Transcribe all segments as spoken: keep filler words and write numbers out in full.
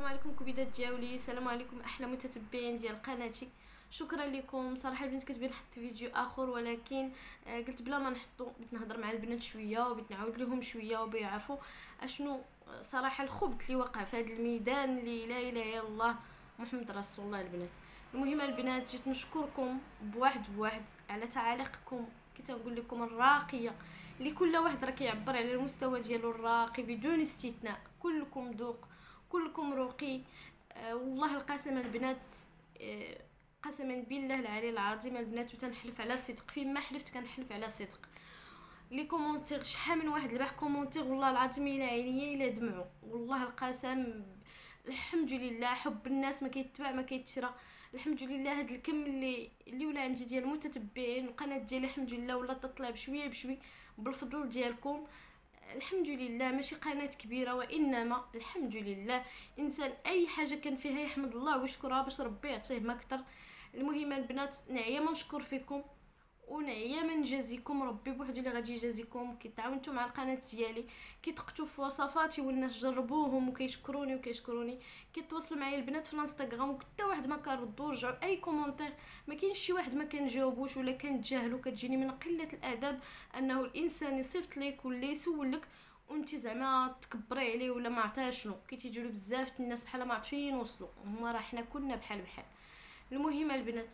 عليكم كبيدات ديالي، السلام عليكم احلى متتبعين ديال قناتي. شكرا لكم صراحه. البنات كتبين نحط فيديو اخر، ولكن آه قلت بلا ما نحطو، بغيت نهضر مع البنات شويه وبغيت نعاود لهم شويه وبيعرفوا اشنو صراحه الخبث اللي وقع في هذا الميدان اللي لا اله الا الله محمد رسول الله. البنات المهم البنات جيت نشكركم بواحد بواحد على تعاليقكم، كي تنقول لكم الراقيه اللي كل واحد راه كيعبر على المستوى ديالو الراقي بدون استثناء. كلكم ذوق، كلكم رقي. آه والله القسم البنات، آه قسما بالله العلي العظيم البنات، وتنحلف على صدق، فيما حلفت كنحلف على صدق. لي كومونتير شحال من واحد البارح كومونتير والله العظيم الى عينيا الى دمعوا، والله القسم. الحمد لله حب الناس ما كيتباع ما كيتشرى. الحمد لله هاد الكم اللي اللي ولا عندي ديال المتتبعين، القناه ديالي الحمد لله ولا تطلع بشويه بشوي بالفضل ديالكم. الحمد لله ماشي قناه كبيره، وانما الحمد لله انسان اي حاجه كان فيها يحمد الله ويشكرها باش ربي يعطيه ما اكثر. المهم البنات نعيا ما نشكر فيكم ونعيا ما نجازيكم، ربي بوحدو اللي غادي يجازيكم. كي تعاونتوا مع القناه ديالي، كي تقتوا في وصفاتي والناس جربوهم وكيشكروني وكيشكروني، كيتواصلوا معايا البنات في الانستغرام وحتى واحد ما كنردو، رجعوا اي كومونتير ما كاينش شي واحد ما كنجاوبوش ولا كنتجاهلوا. كتجيني من قله الادب انه الانسان يصيفط لك ولا يسول لك وانت زعما تكبري عليه ولا ما عرفتها شنو. كيتيجيو بزاف الناس بحال ما عرف فين وصلوا، هما راه حنا كنا بحال بحال. المهم البنات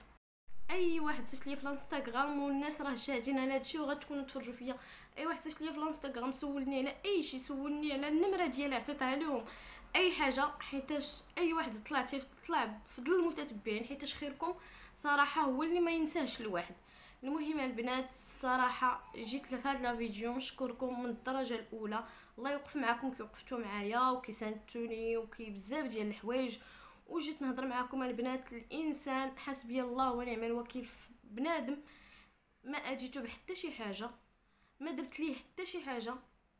اي واحد صيفط ليا في الانستغرام، والناس راه شاهدين على هادشي وغتكونوا تفرجوا فيا، اي واحد صيفط ليا في الانستغرام سولني على اي شيء، سولني على النمره ديالي عطيتها لهم، اي حاجه، حيتاش اي واحد طلعتي طلع بفضل المتتبعين، حيتاش خيركم صراحه هو اللي ما ينساش الواحد. المهم البنات الصراحه جيت لهاد لا فيديو نشكركم من الدرجه الاولى، الله يوقف معكم كي وقفتوا معايا وكيساندتوني وكي بزاف ديال الحوايج. وجيت نهضر معكم البنات، الانسان حسبي الله ونعم الوكيل في بنادم، ما اجيتو بحتى شي حاجه، ما درت ليه حتى شي حاجه،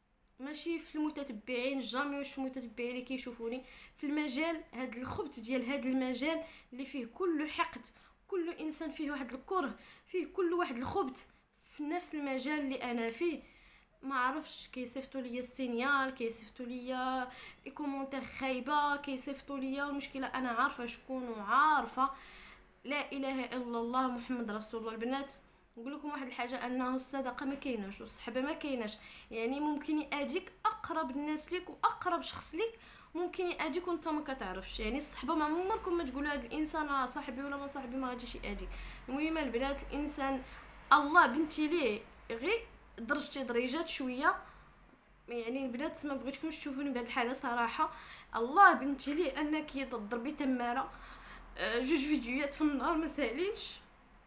ماشي في المتتبعين جامي واش المتتبعين اللي كيشوفوني في المجال هاد الخبث ديال هاد المجال اللي فيه كل حقد، كل انسان فيه واحد الكره، فيه كل واحد الخبث في نفس المجال اللي انا فيه. ما عرفش كيصيفطوا ليا السينيال، كيصيفطوا ليا كومونتير خايبه، كيصيفطوا ليا. المشكله انا عارفه شكون وعارفه لا اله الا الله محمد رسول الله. البنات نقول لكم واحد الحاجه، انه الصدقه ما كايناش والصحبه ما كايناش. يعني ممكن ياديك اقرب الناس ليك واقرب شخص ليك، ممكن ياديك وانت ما كتعرفش. يعني الصحبه ما عمركم ما تقولوا هذا الانسان راه صاحبي ولا ما صاحبي، ما غاديش ياديك. المهم البنات الانسان الله بنتي ليه غير درجتي دريجات شويه. يعني البنات ما بغيتكمش تشوفوني بهذه الحاله صراحه، الله بنتي ليه انك تضربي تماره أه جوج فيديوهات في النهار ما ساهلينش.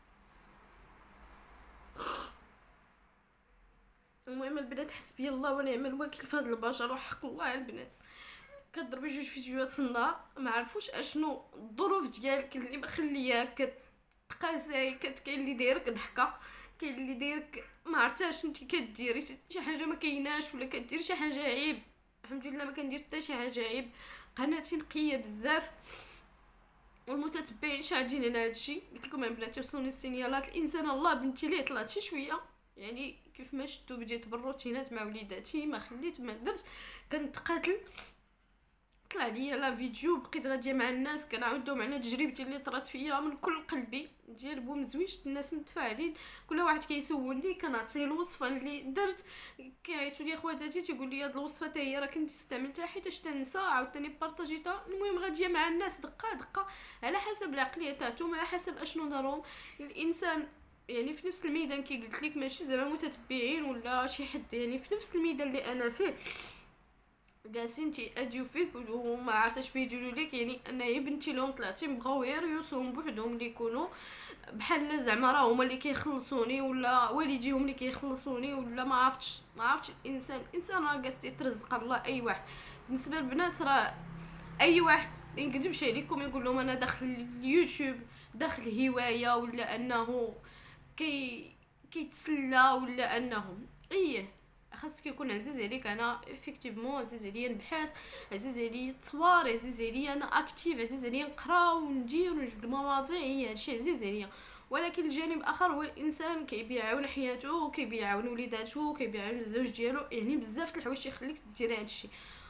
المهم البنات حسبي الله ونعم الوكيل في هذا البشر وحق الله على البنات. كتضربي جوج فيديوهات في النهار، ما عرفوش اشنو الظروف ديالك اللي مخلياك كتقاساي، كاين اللي دايرك ضحكه، كاين اللي دايرك ما عرفتاش انت كديري شي حاجه ما كايناش ولا كديري شي حاجه عيب. الحمد لله ما كندير حتى شي حاجه عيب، قناتي نقيه بزاف والمتتبعين شاهدين على هادشي. قلت لكم البنات وصلوني السينيالات، الانسان الله بنتي ليه طلعت شي شويه. يعني كيف ما شفتوا بديت بالروتينات مع وليداتي، ما خليت ما درت، كنتقاتل. طلع ليا لا فيديو بقيت غاديه مع الناس كنعاودهم على تجربتي اللي طرات فيا من كل قلبي ديال بومزويش. الناس متفاعلين، كل واحد كيسولني كنعطيه الوصفه اللي درت، كيعيطوا لي خواتاتي تيقول لي هاد الوصفه حتى هي راه كنتي استعملتها حيت تنسى عاوتاني بارطاجيتها. المهم غاديه مع الناس دقه دقه على حسب العقليه تاعتهم، على حسب اشنو دارهم الانسان. يعني في نفس الميدان كي قلت لك، ماشي زعما متتبعين ولا شي حد، يعني في نفس الميدان اللي انا فيه جالسين تيأديو فيك وما عرفتش بيديروا لك. يعني انا يا بنتي لهم طلعتي بغاو يريوسهم بوحدهم اللي يكونوا بحال زعما راه هما اللي كيخلصوني ولا والديهم اللي كيخلصوني ولا ما عرفتش ما عرفتش. الانسان الانسان راه جالس يترزق الله اي واحد. بالنسبه للبنات راه اي واحد ما نكذبش عليكم يقول لهم انا داخل اليوتيوب داخل هوايه ولا انه كي كيتسلى ولا انه ايه خاصك يكون عزيز عليك. انا افكتيفمون عزيز عليا نبحث، عزيز عليا التصوير، عزيز عليا انا اكتيف، عزيز عليا نقرا وندير ونجبد المواضيع، هي هادشي عزيز عليا. ولكن الجانب الاخر هو الانسان كيبيعون حياته وكيبيعون وليداته وكيبيعون الزوج ديالو، يعني بزاف د الحوايج يخليك دير هادشي.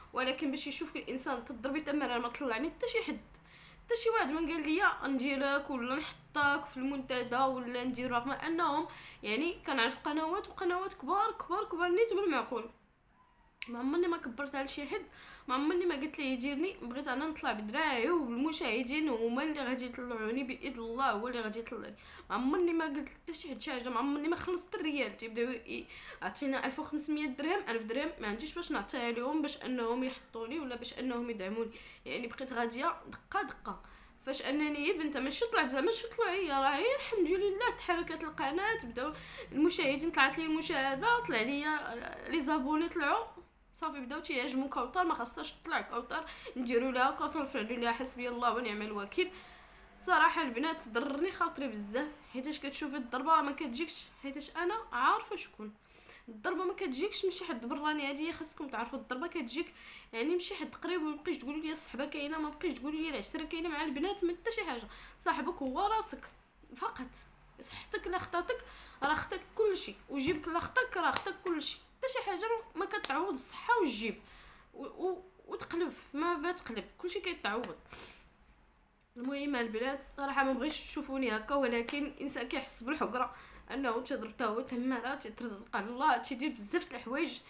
ولكن باش يشوفك الانسان تضربي تماره ما طلعني حتى شي حد، حتى شي واحد ما قال لي نديرك ولا نحطك في المنتدى ولا ندير، رغم انهم يعني كنعرف قنوات وقنوات كبار كبار كبار نيت بالمعقول، ما عمرني ما كبرتها لشي حد، ما عمرني ما قلت ليه يديرني، بغيت انا نطلع بدراعي والمشاهدين هما اللي غادي يطلعوني باذن الله، هو اللي غادي يطلعني. ما عمرني ما قلت حتى شي حد شي حاجه، ما عمرني ما خلصت الريال، تيبداو عطينا ألف وخمسمية درهم ألف درهم ما عنديش باش نعطيها لهم باش انهم يحطوني ولا باش انهم يدعموني، يعني بقيت غاديه دقه دقه. فاش انني بنت ماشي طلعت زعما شي طلوعيه، راه هي الحمد لله تحركت القناه، بداو المشاهدين طلعت لي المشاهده، طلع لي لي زابوني طلعوا صافي، بداو تيهاجموا كوثر، ما خاصهاش تطلع كوثر، نديروا لها كوثر نفعلوا لها حسبي الله ونعم الوكيل. صراحه البنات ضرني خاطري بزاف، حيتاش كتشوفي الضربه ما كتجيكش، حيتاش انا عارفه شكون الضربه ما كتجيكش من شي حد براني، هادي خاصكم تعرفوا، الضربه كتجيك يعني من شي حد قريب، وما بقيتش تقولوا لي الصحبه كاينه، ما بقيتش تقولوا لي العشره كاينه مع البنات، ما حتى شي حاجه، صاحبك هو راسك فقط، صحتك لا خطاتك راه خطاك كلشي، وجيبك لا خطاك راه خطاك كلشي، حتى شي حاجه ما كتعوض الصحه والجيب و... و... وتقلب ما بتقلب، كلشي كيتعوض. المهم البنات صراحه ما بغيتش تشوفوني هكا، ولكن الانسان كيحس بالحقره انه تضرب حتى هو تماره، تترزق على الله، تيدير بزاف د الحوايج،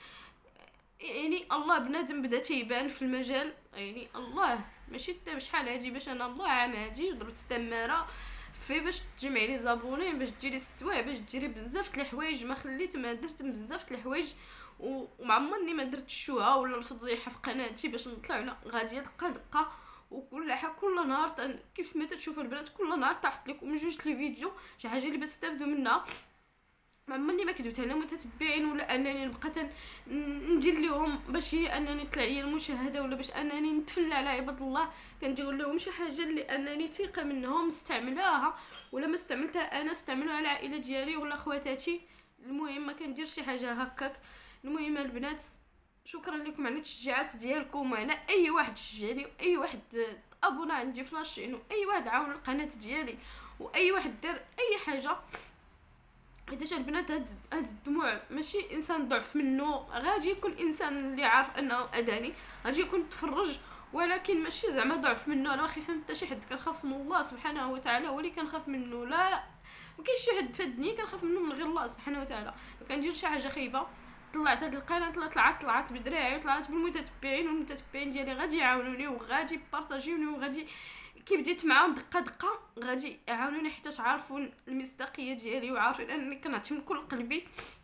يعني الله بنادم بدا تيبان في المجال، يعني الله ماشي حتى بشحال هادي باش انا الله عام هادي ضربت تماره في باش تجمعي لي زابوني، باش ديري السواع، باش ديري بزاف د الحوايج، ما خليت ما درت بزاف د الحوايج، وما عمرني ما درت الشوهه ولا الفضيحه في قناتي باش نطلع، ولا غاديه دقه دقه، وكل حاجه كل نهار تن... كيف ما تشوفوا البنات كل نهار طاحت لكم جوج لي فيديو شي حاجه اللي بتستافدوا منها، ما عمرني ما كدبت على متتبعين ولا انني نبقى ندير لهم باش هي انني طلع لي المشاهده ولا باش انني نتفلى على عباد الله، كندير لهم شي حاجه اللي انني ثقه منهم نستعملها، ولا ما استعملتها انا استعملوها على العائله ديالي ولا خواتاتي، المهم ما كندير شي حاجه هكاك. المهم البنات شكرا لكم على التشجيعات ديالكم، وعلى اي واحد شجعني، واي واحد ابونا عندي في لاشين، واي واحد عاون القناه ديالي، واي واحد دار اي حاجه، حيتاش البنات هاد هاد الدموع ماشي انسان ضعف منه، غادي يكون انسان اللي عارف انه اداني غادي يكون تفرج، ولكن ماشي زعما ضعف منه، انا ما خايفه من حتى شي حد، كنخاف من الله سبحانه وتعالى، هو اللي كنخاف منه، لا لا ما كاينش شي حد في الدنيا كنخاف منه من غير الله سبحانه وتعالى. كندير شي حاجه خايبه طلعت هاد القناه، طلعت طلعت طلعت بدراعي، وطلعت بالمتتبعين، والمتتبعين ديالي غادي يعاونوني وغادي يبارطاجيوني وغادي كي بديت معاهم دقه دقه غادي يعاونوني، حيت عارفوا المصداقيه ديالي وعارفين انني كنعطي من كل قلبي.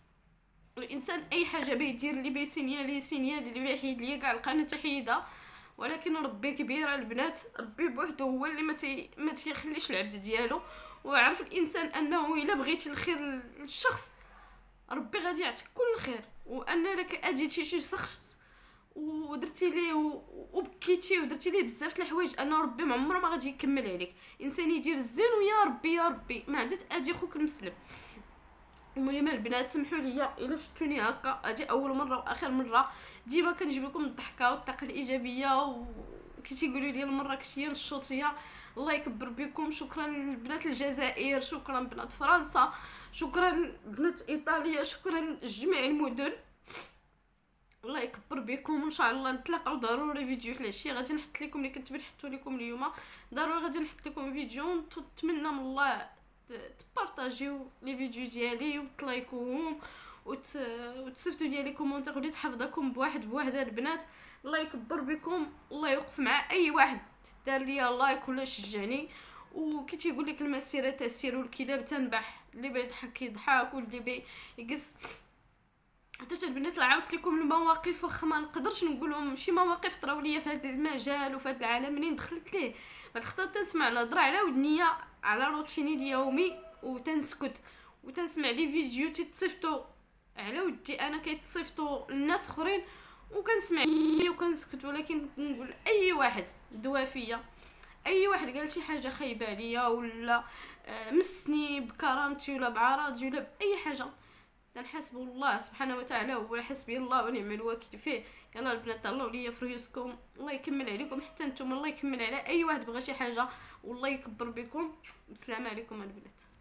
الانسان اي حاجه بيدير اللي بيسينيا لي سينيا اللي بيحيد ليا كاع القناه تحيدها، ولكن ربي كبير البنات، ربي بوحده هو اللي ما تي ما تيخليش العبد ديالو، وعرف الانسان انه الا بغيتي الخير للشخص ربي غادي يعطيك كل خير، وانك اجيتي شي شخص ودرتي ليه وبكيتي ودرتي ليه بزاف د الحوايج، انا ربي ما عمره ما غادي يكمل عليك، انسان يدير الزين ويا ربي يا ربي ما عندك اجي خوك المسلم. المهم البنات سمحوا لي الا شفتوني هكا، هادي اول مره واخر مره، ديما كنجيب لكم الضحكه والطاقه الايجابيه، وكي تيقولوا لي المراكشيه الشوطيه، الله يكبر بكم. شكرا لبنات الجزائر، شكرا بنات فرنسا، شكرا بنات ايطاليا، شكرا جميع المدن، الله يكبر بكم، وان شاء الله نتلاقاو ضروري فيديو في العشيه، غادي نحط لكم اللي كنت نحطو لكم اليوم، ضروري غادي نحط لكم فيديو، نتمنى من الله تبارطاجيو لي فيديو ديالي وتلايكوهم وت... وتصيفطوا لي لي كومونتير، وليت حافظاكم بواحد بواحد البنات، الله يكبر بكم، الله يوقف مع اي واحد دار لي لايك ولا شجعني، وكي تيقول لك المسيره تسير والكلاب تنبح، اللي بيضحك يضحك واللي بيقص. حتى البنات عاودت لكم المواقف، واخا ما نقدرش نقولهم شي مواقف طراو ليا في هذا المجال وفي هذا العالم منين دخلت ليه، ما خطرت تنسمع الهضره على ودنيا على روتيني اليومي وتنسكت، وتنسمع لي فيديو تيتصيفطوا على ودي انا كيتصيفطوا الناس اخرين وكنسمع وكنسكت، ولكن نقول اي واحد دوا فيا، اي واحد قال شي حاجه خايبه عليا ولا مسني بكرامتي ولا بعراضي ولا باي حاجه، تنحسب الله سبحانه وتعالى هو حسبي الله ونعم الوكيل فيه. يلا البنات طلعوا ليا في ريوسكم، الله يكمل عليكم حتى نتوما، الله يكمل على اي واحد بغى شي حاجه، والله يكبر بكم. بسلامه عليكم البنات.